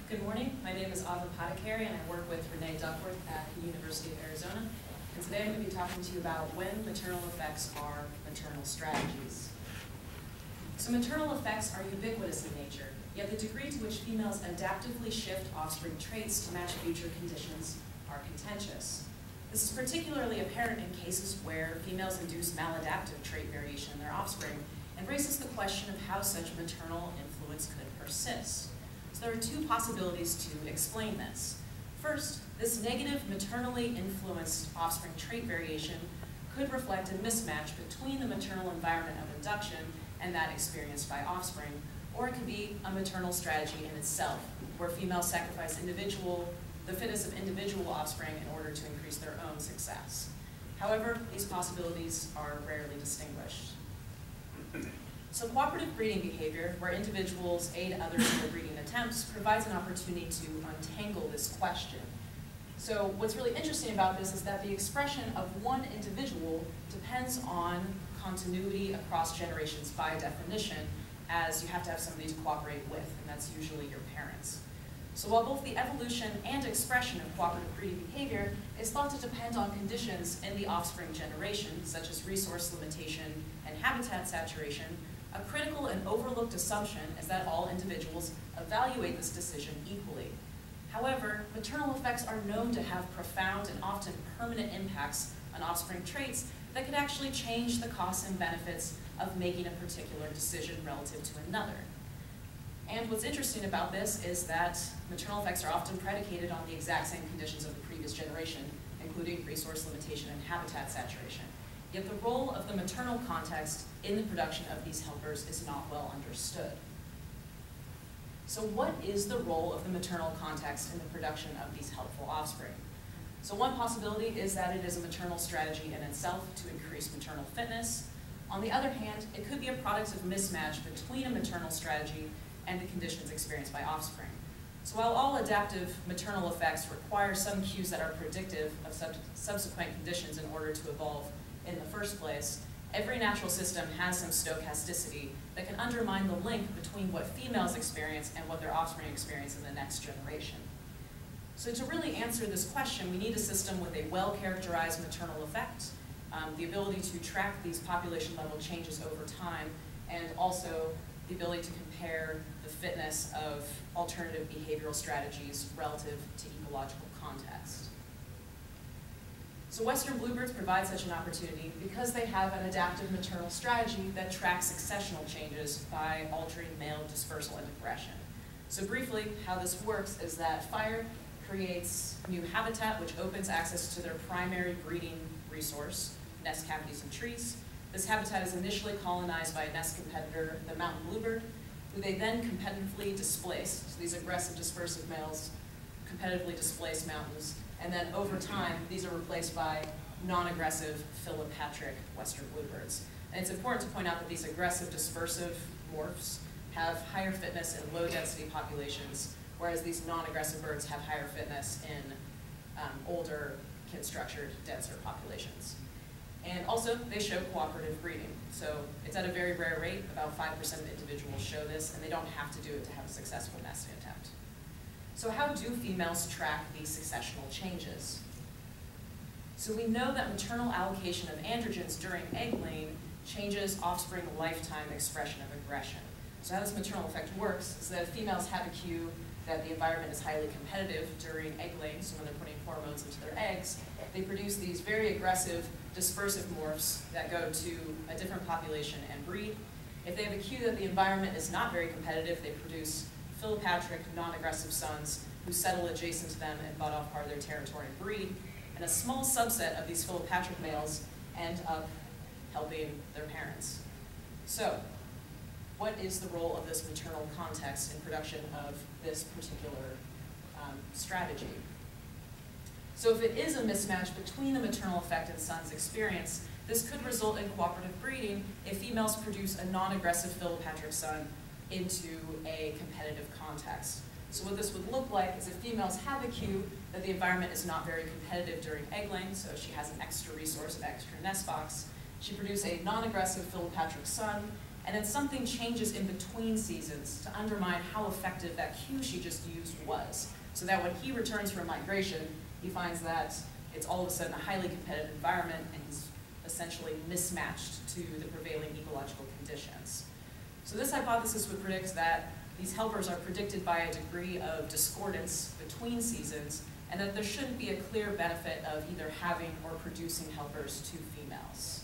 Good morning. My name is Ava Padikary, and I work with Renee Duckworth at the University of Arizona. And today I'm going to be talking to you about when maternal effects are maternal strategies. So maternal effects are ubiquitous in nature, yet the degree to which females adaptively shift offspring traits to match future conditions are contentious. This is particularly apparent in cases where females induce maladaptive trait variation in their offspring and raises the question of how such maternal influence could persist. So there are two possibilities to explain this. First, this negative maternally influenced offspring trait variation could reflect a mismatch between the maternal environment of induction and that experienced by offspring, or it could be a maternal strategy in itself, where females sacrifice the fitness of individual offspring in order to increase their own success. However, these possibilities are rarely distinguished. So cooperative breeding behavior, where individuals aid others in their breeding attempts, provides an opportunity to untangle this question. So what's really interesting about this is that the expression of one individual depends on continuity across generations by definition, as you have to have somebody to cooperate with, and that's usually your parents. So while both the evolution and expression of cooperative breeding behavior is thought to depend on conditions in the offspring generation, such as resource limitation and habitat saturation, a critical and overlooked assumption is that all individuals evaluate this decision equally. However, maternal effects are known to have profound and often permanent impacts on offspring traits that could actually change the costs and benefits of making a particular decision relative to another. And what's interesting about this is that maternal effects are often predicated on the exact same conditions of the previous generation, including resource limitation and habitat saturation. Yet the role of the maternal context in the production of these helpers is not well understood. So what is the role of the maternal context in the production of these helpful offspring? So one possibility is that it is a maternal strategy in itself to increase maternal fitness. On the other hand, it could be a product of mismatch between a maternal strategy and the conditions experienced by offspring. So while all adaptive maternal effects require some cues that are predictive of subsequent conditions in order to evolve in the first place, every natural system has some stochasticity that can undermine the link between what females experience and what their offspring experience in the next generation. So to really answer this question, we need a system with a well-characterized maternal effect, the ability to track these population level changes over time, and also the ability to compare the fitness of alternative behavioral strategies relative to ecological context. So Western bluebirds provide such an opportunity because they have an adaptive maternal strategy that tracks successional changes by altering male dispersal and aggression. So briefly, how this works is that fire creates new habitat which opens access to their primary breeding resource, nest cavities in trees. This habitat is initially colonized by a nest competitor, the mountain bluebird, who they then competitively displace. So these aggressive dispersive males competitively displace mountains, and then over time, these are replaced by non-aggressive philopatric western bluebirds. And it's important to point out that these aggressive dispersive morphs have higher fitness in low-density populations, whereas these non-aggressive birds have higher fitness in older, kin-structured, denser populations. And also, they show cooperative breeding. So it's at a very rare rate, about 5% of individuals show this, and they don't have to do it to have a successful nesting attempt. So how do females track these successional changes? So we know that maternal allocation of androgens during egg laying changes offspring lifetime expression of aggression. So how this maternal effect works is that females have a cue that the environment is highly competitive during egg laying, so when they're putting hormones into their eggs, they produce these very aggressive dispersive morphs that go to a different population and breed. If they have a cue that the environment is not very competitive, they produce philopatric, non-aggressive sons who settle adjacent to them and butt off part of their territory and breed. And a small subset of these philopatric males end up helping their parents. So, what is the role of this maternal context in production of this particular strategy? So if it is a mismatch between the maternal effect and son's experience, this could result in cooperative breeding if females produce a non-aggressive philopatric son into a competitive context. So what this would look like is if females have a cue that the environment is not very competitive during egg laying, so she has an extra resource, an extra nest box, she produces a non-aggressive philopatric son, and then something changes in between seasons to undermine how effective that cue she just used was. So that when he returns from migration, he finds that it's all of a sudden a highly competitive environment and he's essentially mismatched to the prevailing ecological conditions. So this hypothesis would predict that these helpers are predicted by a degree of discordance between seasons, and that there shouldn't be a clear benefit of either having or producing helpers to females.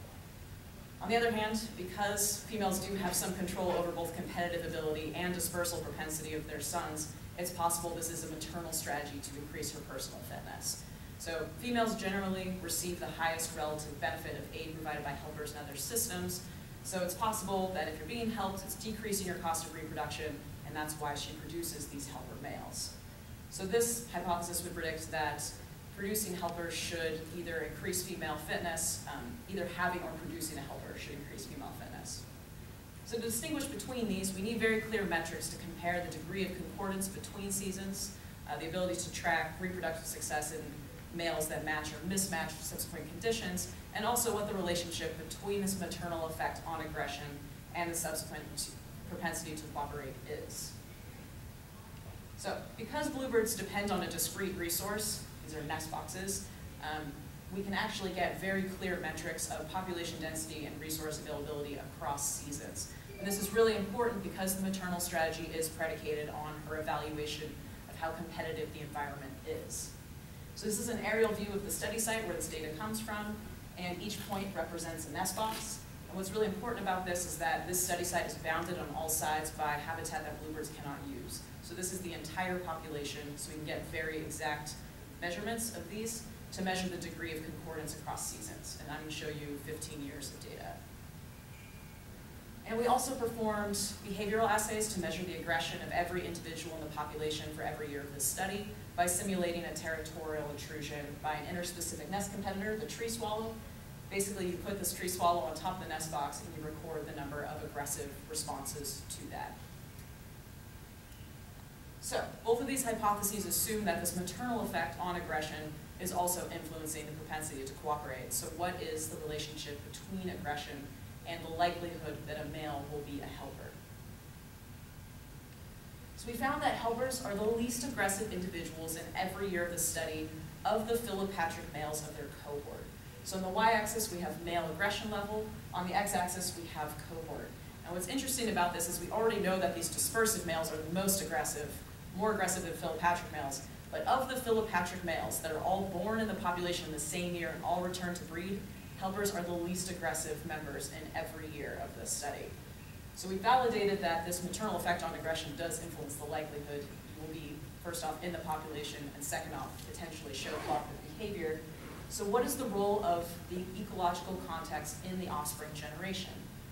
On the other hand, because females do have some control over both competitive ability and dispersal propensity of their sons, it's possible this is a maternal strategy to increase her personal fitness. So females generally receive the highest relative benefit of aid provided by helpers in other systems. So it's possible that if you're being helped, it's decreasing your cost of reproduction, and that's why she produces these helper males. So this hypothesis would predict that producing helpers should either increase female fitness, either having or producing a helper should increase female fitness. So to distinguish between these, we need very clear metrics to compare the degree of concordance between seasons, the ability to track reproductive success in males that match or mismatch subsequent conditions, and also what the relationship between this maternal effect on aggression and the subsequent propensity to cooperate is. So because bluebirds depend on a discrete resource, these are nest boxes, we can actually get very clear metrics of population density and resource availability across seasons. And this is really important because the maternal strategy is predicated on her evaluation of how competitive the environment is. So this is an aerial view of the study site where this data comes from, and each point represents a nest box. And what's really important about this is that this study site is bounded on all sides by habitat that bluebirds cannot use. So this is the entire population, so we can get very exact measurements of these to measure the degree of concordance across seasons. And I'm going to show you 15 years of data. And we also performed behavioral assays to measure the aggression of every individual in the population for every year of this study by simulating a territorial intrusion by an interspecific nest competitor, the tree swallow. Basically, you put this tree swallow on top of the nest box and you record the number of aggressive responses to that. So, both of these hypotheses assume that this maternal effect on aggression is also influencing the propensity to cooperate. So what is the relationship between aggression and the likelihood that a male will be a helper? So we found that helpers are the least aggressive individuals in every year of the study of the Philopatrick males of their cohort. So on the y-axis we have male aggression level, on the x-axis we have cohort. And what's interesting about this is we already know that these dispersive males are the most aggressive, more aggressive than Philopatrick males. But of the Philopatrick males that are all born in the population in the same year and all return to breed, helpers are the least aggressive members in every year of this study. So we validated that this maternal effect on aggression does influence the likelihood you will be, first off, in the population, and second off, potentially show cooperative behavior. So what is the role of the ecological context in the offspring generation?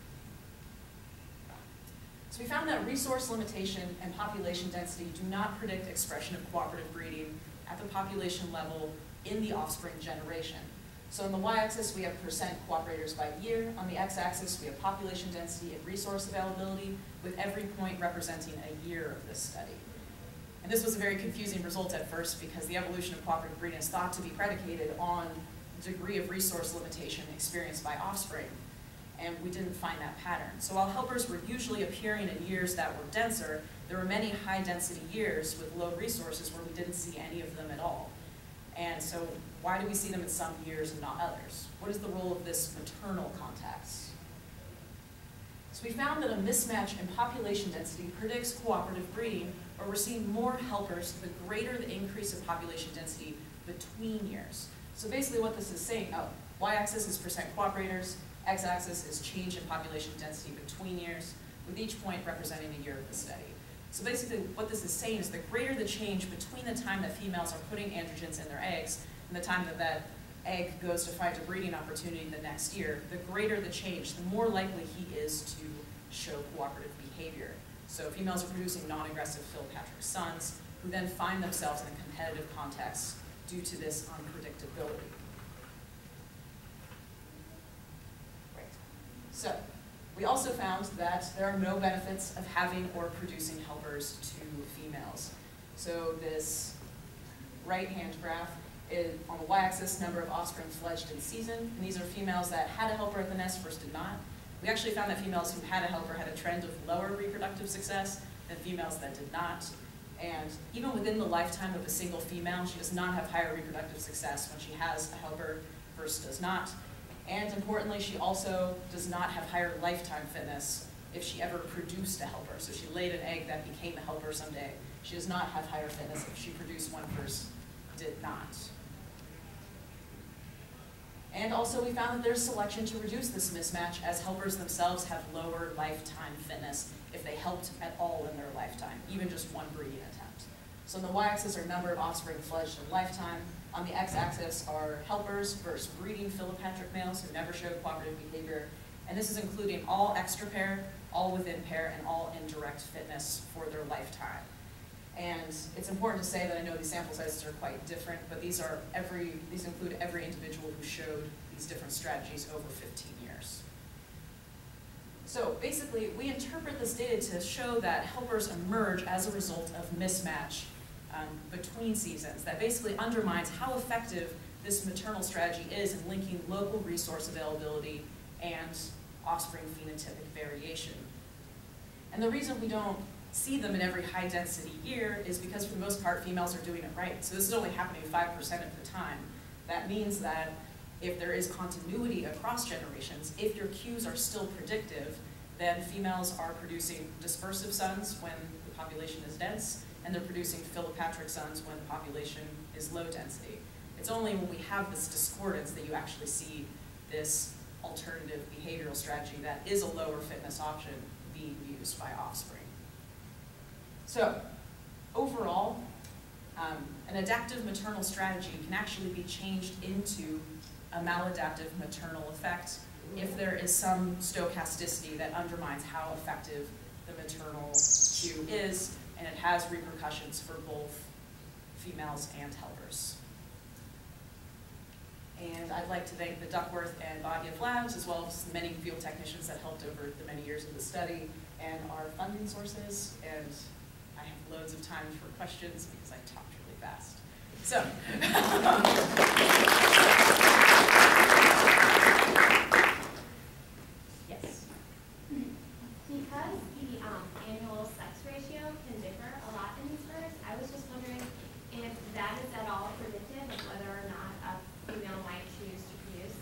So we found that resource limitation and population density do not predict expression of cooperative breeding at the population level in the offspring generation. So on the y-axis we have percent cooperators by year, on the x-axis we have population density and resource availability, with every point representing a year of this study. And this was a very confusing result at first because the evolution of cooperative breeding is thought to be predicated on the degree of resource limitation experienced by offspring. And we didn't find that pattern. So while helpers were usually appearing in years that were denser, there were many high-density years with low resources where we didn't see any of them at all. And so why do we see them in some years and not others? What is the role of this maternal context? So we found that a mismatch in population density predicts cooperative breeding, where we're seeing more helpers the greater the increase in population density between years. So basically what this is saying, y-axis is percent cooperators, x-axis is change in population density between years, with each point representing a year of the study. So basically what this is saying is the greater the change between the time that females are putting androgens in their eggs and the time that that egg goes to find a breeding opportunity the next year, the greater the change, the more likely he is to show cooperative behavior. So females are producing non-aggressive Philopatrick sons who then find themselves in a competitive context due to this unpredictability. So, we also found that there are no benefits of having or producing helpers to females. So this right-hand graph is on the y-axis, number of offspring fledged in season, and these are females that had a helper at the nest versus did not. We actually found that females who had a helper had a trend of lower reproductive success than females that did not. And even within the lifetime of a single female, she does not have higher reproductive success when she has a helper versus does not. And importantly, she also does not have higher lifetime fitness if she ever produced a helper. So she laid an egg that became a helper someday. She does not have higher fitness if she produced one first did not. And also we found that there's selection to reduce this mismatch, as helpers themselves have lower lifetime fitness if they helped at all in their lifetime, even just one breeding attempt. So on the y-axis are number of offspring fledged in lifetime. On the x-axis are helpers versus breeding philopatric males who never showed cooperative behavior. And this is including all extra pair, all within pair, and all indirect fitness for their lifetime. And it's important to say that I know these sample sizes are quite different, but these include every individual who showed these different strategies over 15 years. So basically, we interpret this data to show that helpers emerge as a result of mismatch between seasons that basically undermines how effective this maternal strategy is in linking local resource availability and offspring phenotypic variation. And the reason we don't see them in every high density year is because for the most part females are doing it right. So this is only happening 5% of the time. That means that if there is continuity across generations, if your cues are still predictive, then females are producing dispersive sons when the population is dense, and they're producing philopatric sons when the population is low density. It's only when we have this discordance that you actually see this alternative behavioral strategy that is a lower fitness option being used by offspring. So, overall, an adaptive maternal strategy can actually be changed into a maladaptive maternal effect if there is some stochasticity that undermines how effective the maternal cue is, and it has repercussions for both females and helpers. And I'd like to thank the Duckworth and Bogiev Labs, as well as the many field technicians that helped over the many years of the study, and our funding sources. And I have loads of time for questions because I talked really fast. So. Yes? Because the annual sex ratio can differ a lot in these birds, I was just wondering if that is at all predictive of whether or not a female might choose to produce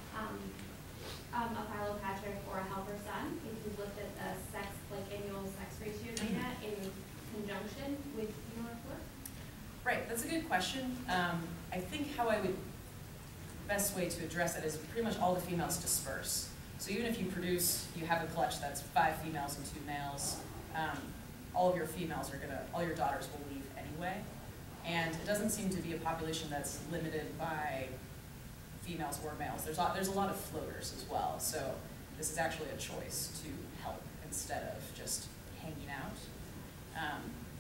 a philopatric or a helper son, if you looked at the annual sex ratio data in conjunction with your work? Right, that's a good question. I think best way to address it is pretty much all the females disperse. So even if you have a clutch that's 5 females and 2 males, all of your females all your daughters will leave anyway. And it doesn't seem to be a population that's limited by females or males. There's a lot of floaters as well. So this is actually a choice to help instead of just hanging out.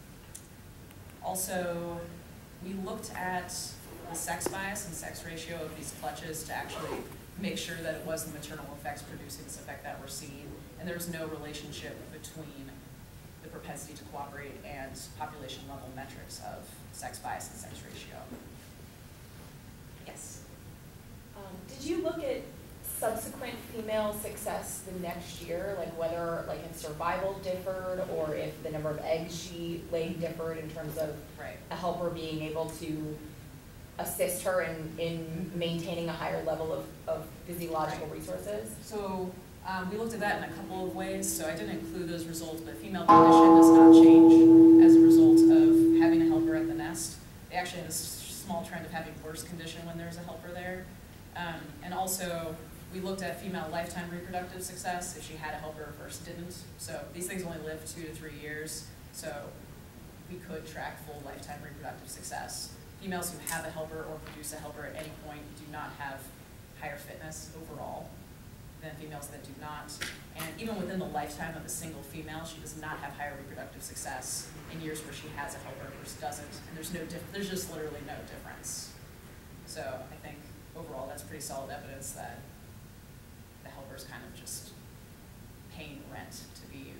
Also, we looked at the sex bias and sex ratio of these clutches to actually make sure that it was the maternal effects producing this effect that we're seeing, and there was no relationship between the propensity to cooperate and population level metrics of sex bias and sex ratio. Yes? Did you look at subsequent female success the next year, like whether if survival differed or if the number of eggs she laid differed in terms of a helper being able to assist her in maintaining a higher level of physiological resources? So we looked at that in a couple of ways. So I didn't include those results, but female condition does not change as a result of having a helper at the nest. They actually have a small trend of having worse condition when there's a helper there. And also, we looked at female lifetime reproductive success if she had a helper versus didn't. So these things only live 2 to 3 years, so we could track full lifetime reproductive success. Females who have a helper or produce a helper at any point do not have higher fitness overall than females that do not. And even within the lifetime of a single female, she does not have higher reproductive success in years where she has a helper versus doesn't. And there's just literally no difference. So I think overall that's pretty solid evidence that the helper's kind of just paying rent to be